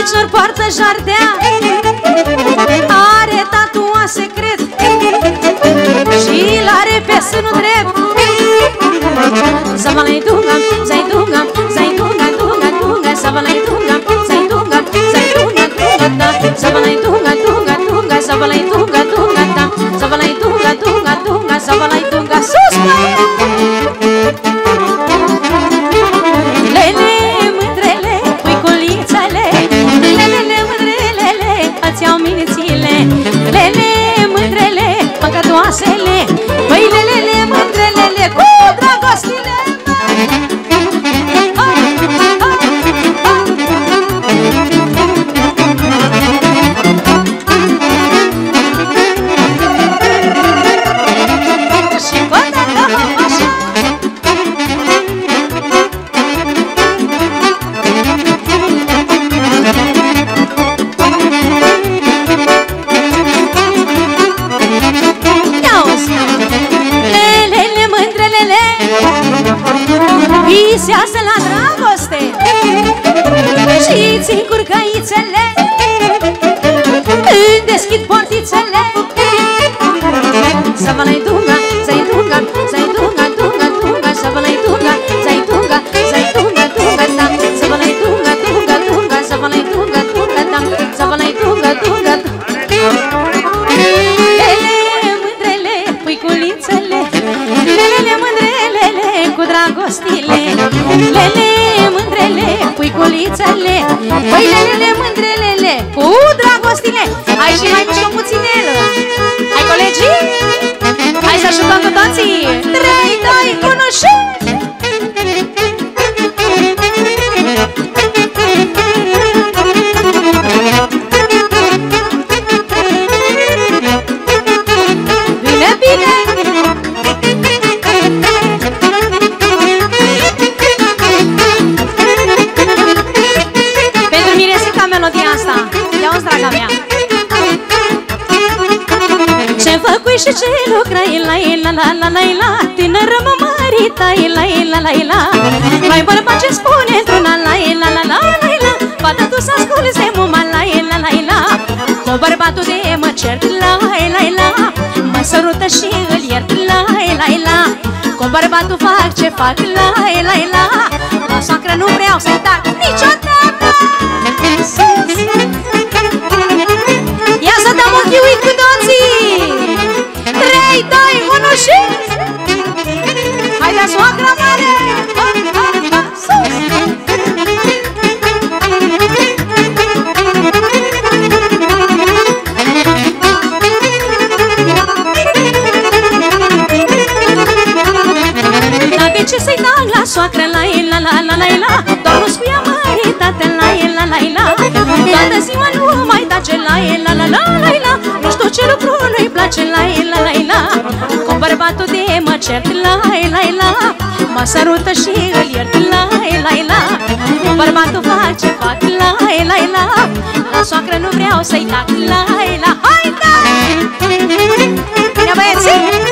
picior poartă jardea, are tatuat secret și l-are pe sânul drept. Zavalai dunga, zai dunga, zai dunga, dunga, dunga, zavalai dunga, zai dunga, zai dunga, dunga, da, zavalai dunga, dunga, dunga, zavalai dunga, dunga, da, zavalai dunga, dunga, dunga, zavalai dunga, sus, lele, mândrele, puiculițele, lelele, mândrelele, îți iau mințile, lele, mândrele, păcătoasele, băi, lelele, mândrelele, cu dragostile. Visează la dragoste și-ți încurcăițele, îmi deschid portițele. Zavalai dunga, zai dunga, zai dunga, dunga, dunga, zavalai dunga, zai dunga, zai dunga, dunga, da, zavalai dunga, dunga, dunga, zavalai dunga, dunga, da, zavalai dunga, dunga, lele, mândrele, puiculițele, lelele, mândrelele, cu dragostile, lele, mândrele, puiculițele, băi, lelele, mândrelele, cu dragostile. Hai și mai mișcăm puțin el. Hai, colegii? Hai să ajutăm cu toții. 3, 2, 1 și... Bine, bine! Pentru Miresica melodia asta. Ia-o-ți, draga mea. Ce făcui și ce lucrai, la la la la la la, tânără mă mărita, la la la la. Mai bărbat ce spune într-una, la la la la la, fata tu să asculți de muma, la la la la. Cu bărbatul de mă cert, la la la, mă sărută și îl iert, la la la. Cu bărbatul fac ce fac, la la la, la soacră nu vreau să-i tac niciodată. Ia să dăm ochii uit cu toții. 3, 2, 1 și... Hai de soacră mare! Sus! Dar de ce să-i dau la soacră, la la la la la la, doar nu scuia măritate, la la la la. Toată ziua nu mai tace, la la la la la la. Nu știu ce lucru nu-i place, la la la la. Cu bărbatul de mă cert, la la la, mă sărută și îl iert, la la la. Cu bărbatul fac ce fac, la la la, la soacră nu vreau să-i tac, la la. Hai, da! Ia, băieții!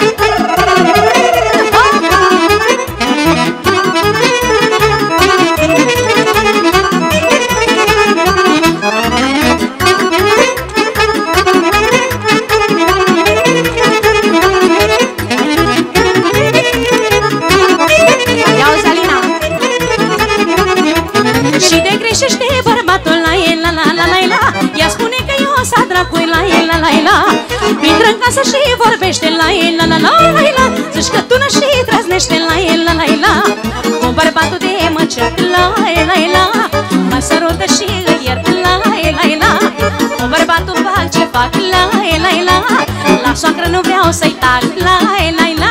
Și de greșește bărbatul, la la la la la la, ea spune că eu s-a dracui, la la la la. Intră în casă și vorbește, la la la la la, zici că tună și trăznește, la la la la. Cu bărbatul de mă cert, la la la, mă sărută și îl iert, la la la. Cu bărbatul fac ce fac, la la la, la soacră nu vreau să-i tac, la la la.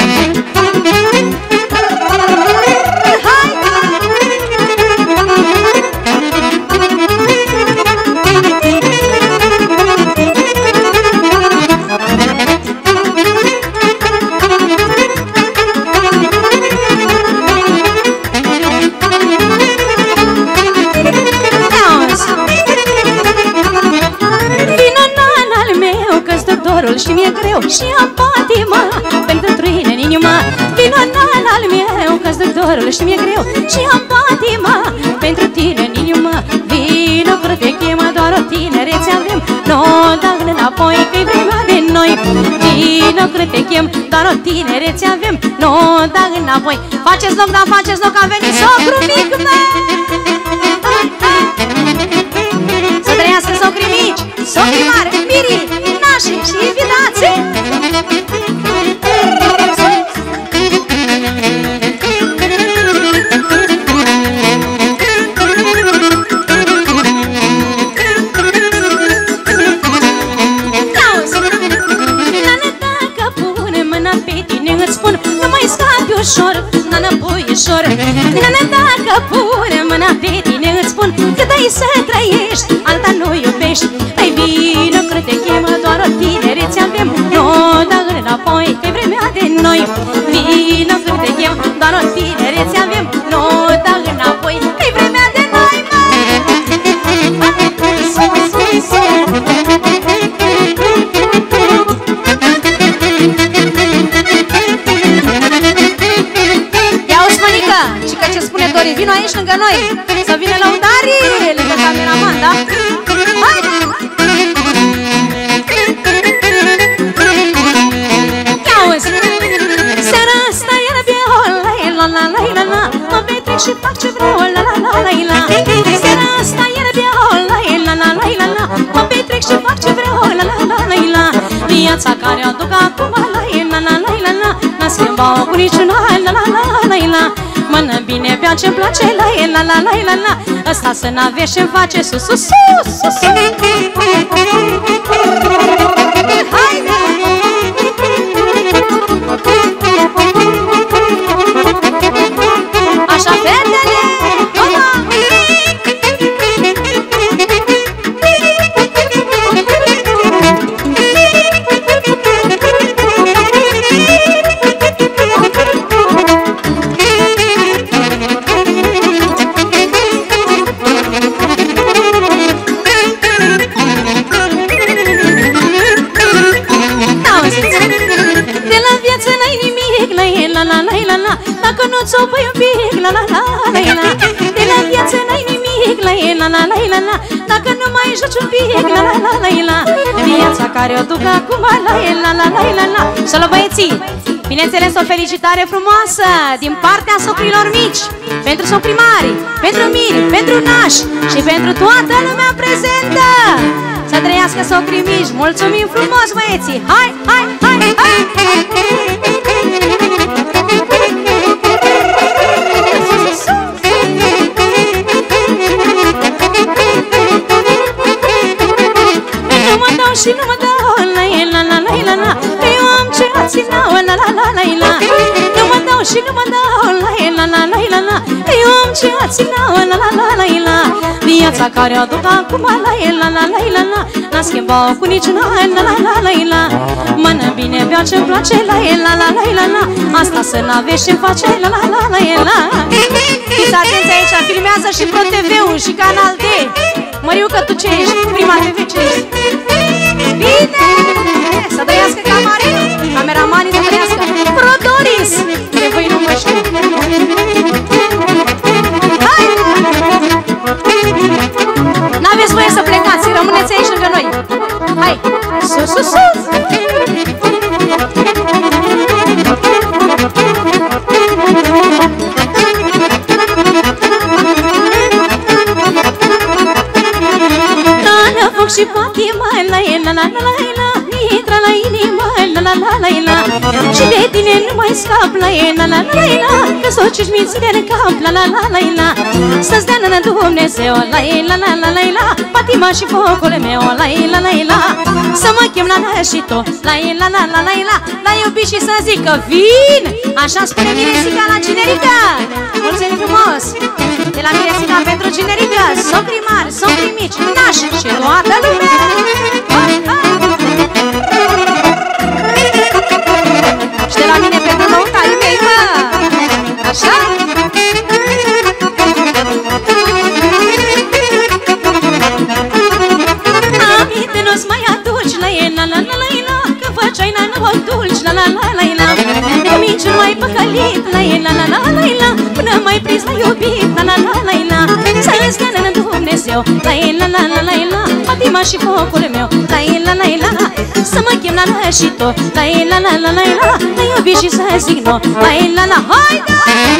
Și mi-e greu și am patima pentru tine în inima. Vino nan al meu, că-ți dor dorul și mi-e greu și am patima pentru tine în inima. Vino înapoi, că-i vremea de noi. Vino când te chem, doar o tinerețe avem, nu da înapoi. Faceți loc, da, faceți loc, a venit socru mic, mă! Să trăiască socrii mici, socrii mari, mirii, nașii și invitații! Ușor, nana, puișor, nana, dacă pune mâna pe tine, îți spun cât ai să trăiești, alta nu iubești. Păi vino când te chemă, doar o tinerețe avem, nu da înapoi, că-i vremea de noi. Vino când te chem, doar o tinerețe avem, nu da înapoi, că-i vremea de noi, vino aici lângă noi, să vină lăudarii, lângă cameraman, da? Hai! Ia auzi! Seara asta e la la la la la, mă petrec și fac ce vreau, la la la la la. Seara asta e la la la la la, mă petrec și fac ce vreau, la la la la la. Viața care o duc acum, la la la la la, n-a schimbat cu niciuna, la la la la la. Mănă bine, bea ce-mi place, la la la la la la. Ăsta să n-aveți ce-mi face, sus, sus, sus, sus. Haide! Așa, fetele! Mama! Dacă nu-ți o pui un pic, la la la la la. De la viață n-ai nimic, la la la la la la. Dacă nu mai joci un pic, la la la la la. Viața care o duc acum, la la la la la la. Solo băieții, bineînțeles o felicitare frumoasă din partea socrilor mici, pentru socrii mari, pentru miri, pentru nași și pentru toată lumea prezentă. Să trăiască socrii mici, mulțumim frumos băieții. Hai, hai, hai, hai! Și nu mă dau la la la la la la, că eu am ce alții n-au, la la la la la. Nu mă dau și nu mă dau la la la la la la, că eu am ce alții n-au, la la la la la. Viața care o duc acum, la la la la la la, n-a schimbat cu niciuna, la la la la la. Mănă bine, beau ce-mi place, la la la la la la. Asta să n-aveți ce-mi face, la la la la la. Fiți atenți aici, filmează și Pro TV-ul și Canal D. Măriucă, tu ce ești? Prima TV ce ești? Bine! Să trăiască cameramanii să trăiască. Pro Doris! De voi nu mă știu. Hai! N-aveți voie să plecați, rămâneți aici lângă noi. Hai! Sus, sus, sus! Foc și patima, la la la la la, intră la inimă, la la la la la. Și de tine nu mai scap, la la la la la, că s-o ciși mințile în cap, la la la la la. Să-ți dea la Dumnezeu, la la la la la la, patima și focul meu, la la la la. Să mă chem la și tu, la la la la la la, la iubit și să zic că vin. Așa spune Miresica la Cinerica. Mulțumim frumos! De la Miresica pentru Cinerica, socrii mari, socrii mici, nași și toată lumea! Și de la mine pentru lăutarii mei, mă! Așa? Aminte nu-ți mai aduci, la la la la la la, că făceai la nouă dulci, la la la la la. Cu mici nu mai păcălit, la la la la la la, până mai prins la iubit, la la la la la. Să-ți dea Dumnezeu, la la la la la la, patima și focul meu, la la la la la. și tot la la la la la la, te iubi și să zic no, la la la, haide!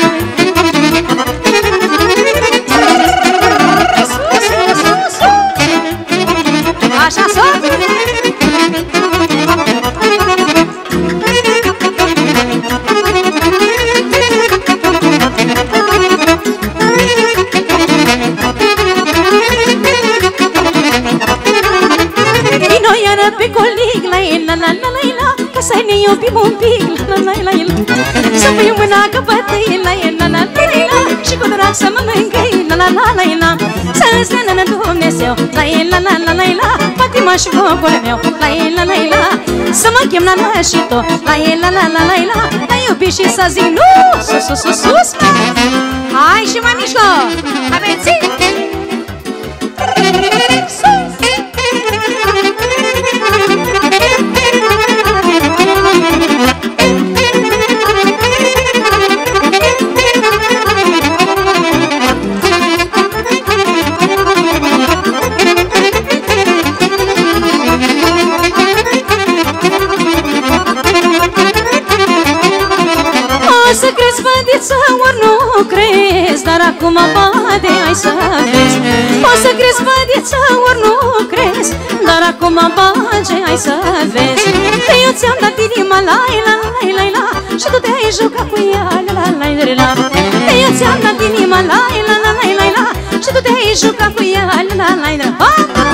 Așa sunt! Vino iară pe colic, la la la la la la, ca să ne iubim un pic, la la la la la. Să pui mâna căpătăi, la la la la la, și cu drag să mă mângâi, la la la la la. Să-ți dea Dumnezeu, la la la la la la, patima și focul meu, la la la la. Să mă chem la la și tot, la la la la la la, la iubi și să zic nu, sus, sus, sus, sus. Hai și mai mișto, aveți? Sus! Să crezi, fădiță, ori nu crezi, dar acum bade, hai să vezi. O să crezi, fădiță, ori nu crezi, dar acum bade, hai să vezi. Că eu ți-am dat inima, la la la la la, și tu te-ai jucat cu ea, la la la la la. Că eu ți-am dat inima, la la la la la la, și tu te-ai jucat cu ea, la la la la la.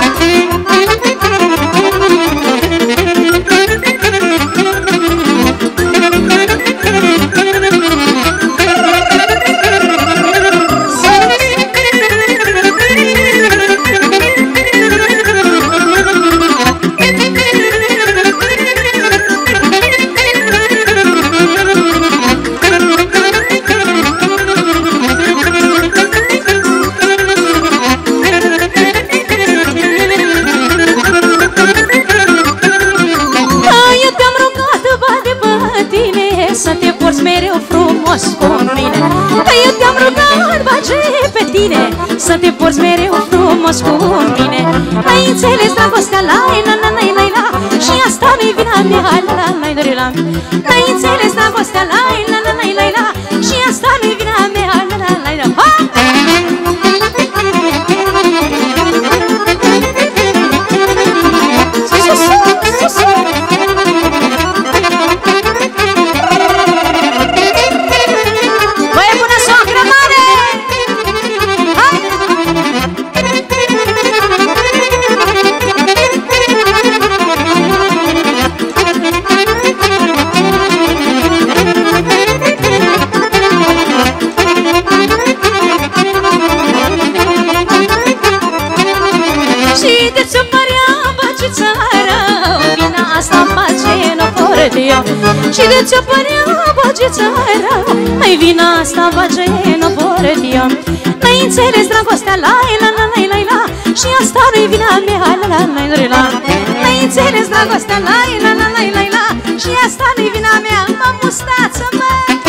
Să te porți mereu frumos cu mine. N-ai înțeles dragostea, la la la la la la, și asta nu-i vina mea, la la la la la. N-ai înțeles dragostea, la la la la la la, și asta nu-i vina mea, la la la la la. Băi, bună soacră mare! Și de ți-o părea băgiță rău, ai vina asta băge, nu pot eu. N-ai înțeles dragostea, la la la la la la, și asta nu-i vina mea, la la la la la. N-ai înțeles dragostea, la la la la la la, și asta nu-i vina mea, mă mustață, mă.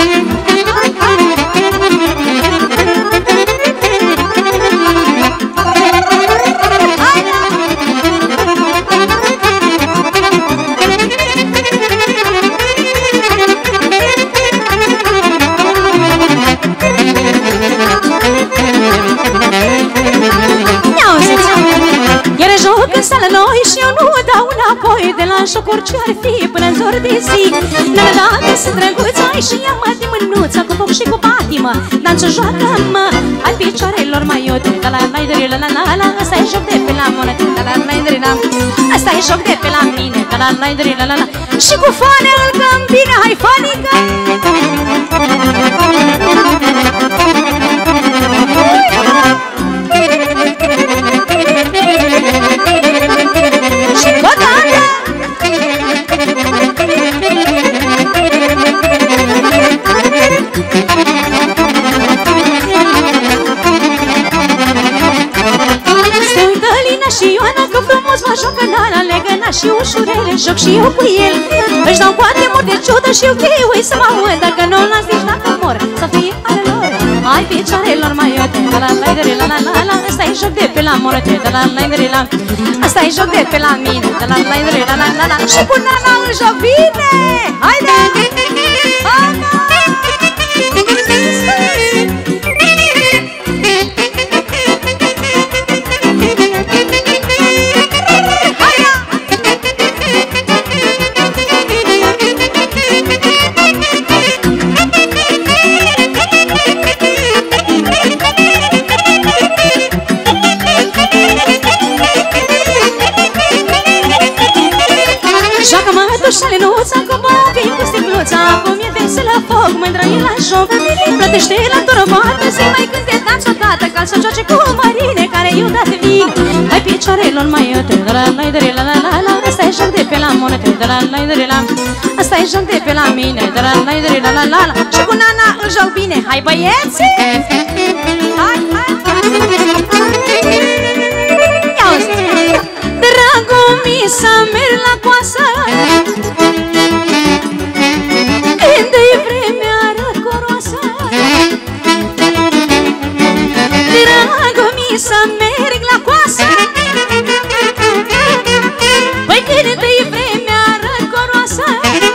Sală noi și eu nu dau înapoi, de la jocuri ce-ar fi până în zor de zi. Dar dacă sunt drăguț, ai și ia-mă de mânuță, cu foc și cu patimă, danță joacă-mă al picioarelor mai iute. La la la la la la la, ăsta e joc de pe la monede, la la la la la, ăsta e joc de pe la mine, la la la la la la. Și cu fane îl căm bine, hai fanică! Și bătarea! Se uită Lina și Ioana că frumos mă joacă la legăna și ușurele, joc și eu cu el. Își dau poate mor de ciudă și eu chui să mă uit, dacă nu-l las nici dacă mor, să fie ale lor. Ai picioarelor mai iute, la la la la la la la, ăsta e joc de pe la morte, la la la la la, ăsta e joc de pe la mine, la la la la la. la la. Și cu Nana în joc, bine! Haide! Ana! Dușale nuța cu bobin cu sticluța, cum e vesel la foc, mândră e la joc. Plătește la turboată, să-i mai cânte danță odată, ca să joace cu Marine, care i-o dat vin. Hai picioarelor mai iute, la-la-la-la, la-la-la-la, asta-i joc de pe la monete, la-la-la-la, asta-i joc de pe la mine, la-la-la-la, și cu Nana îl joc bine. Hai băieți! Hai, hai, hai! Ia-uzi! Dragul mi să merg la coasă, când-i vremea răcoroasă. Dragul mi să merg la coasă, păi când-i vremea răcoroasă,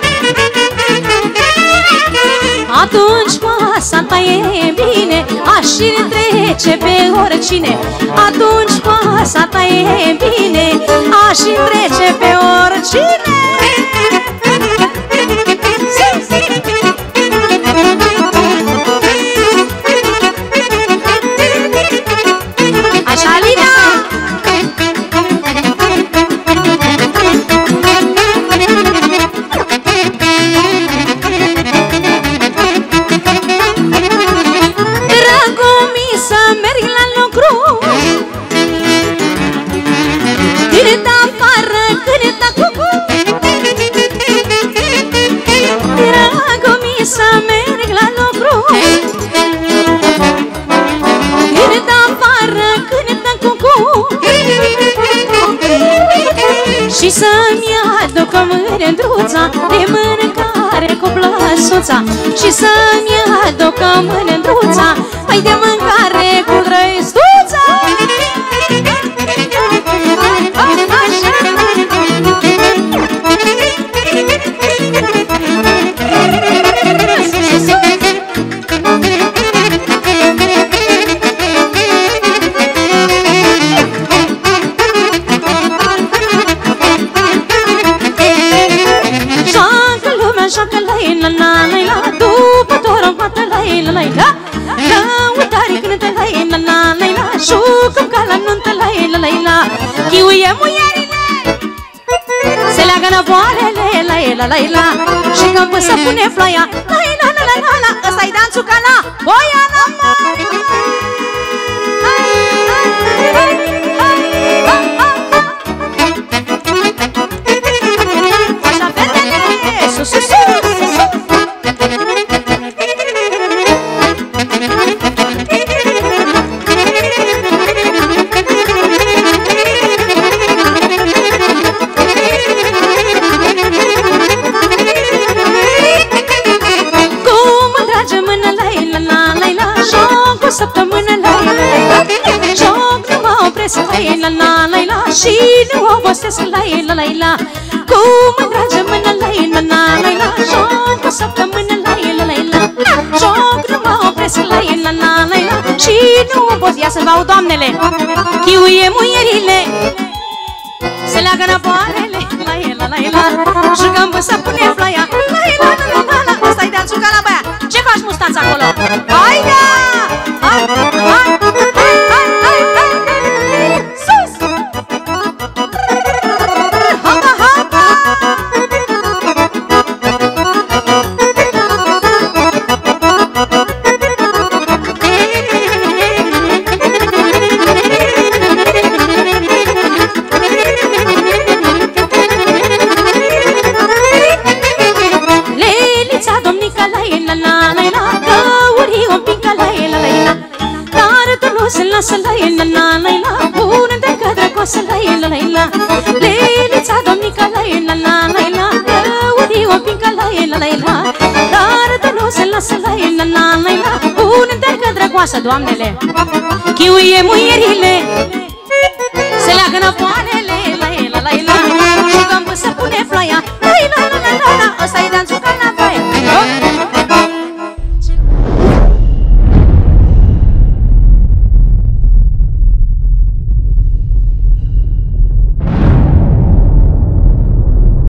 atunci coasa ta e bine, aș-i trece pe oricine. Atunci coasa ta e bine, aș-i trece pe oricine. Așa, Lina! Dragul mi să merg la lucru, când afară cântă cucu. Dragul mi să merg la lucru, când afară cântă cucu. Și să-mi aducă mândruța de mâncare cu plăsuța, și să-mi aducă mândruța, păi de mâncare cu drăistuța. După toromată, la-i-la-la-la, lăutare cântă, la-i-la-la-la, jucăm ca la nuntă, la-i-la-la-la, chiuie muierile, se leagă năvoarele, la-i-la-la-la, și când să pune floaia, la-i-la-la-la-la, ăsta-i danțul ca la Boiana Mare. Așa, fetele, sus, sus, sus. Săptămână, la-i-la-la-la, joc, nu mă opresc, la-i-la-la-la, și nu obosesc, la-i-la-la-la, cu mă-dragă mână, la-i-la-la-la, joc, o săptămână, la-i-la-la-la, joc, nu mă opresc, la-i-la-la-la, și nu obosesc. Ia să-l aud, doamnele, chiuie muierile, se leagă năvoarele, la-i-la-la-la, jucăm până să pune floaia, la-i-la-la-la, ăsta-i danțul ca la băia. Ce faci, mustaț, acolo? Haide! Hai, hai, hai, hai, hai, hai, sus! Hapa, hapa! Lelița, domnica, la-i-la-la-la, găurii un pic, la-i-la-la-la, dar tu nu se lasă, la-i-la-la-la, pune-te că drăgoasă, la-i-la-la-la, Lelița, domnica, la-i-la-la-la, găurii un pic, la-i-la-la-la, dar tu nu se lasă, la-i-la-la-la, pune-te că drăgoasă, doamnele, chiuie muierile, se leagă năvoare,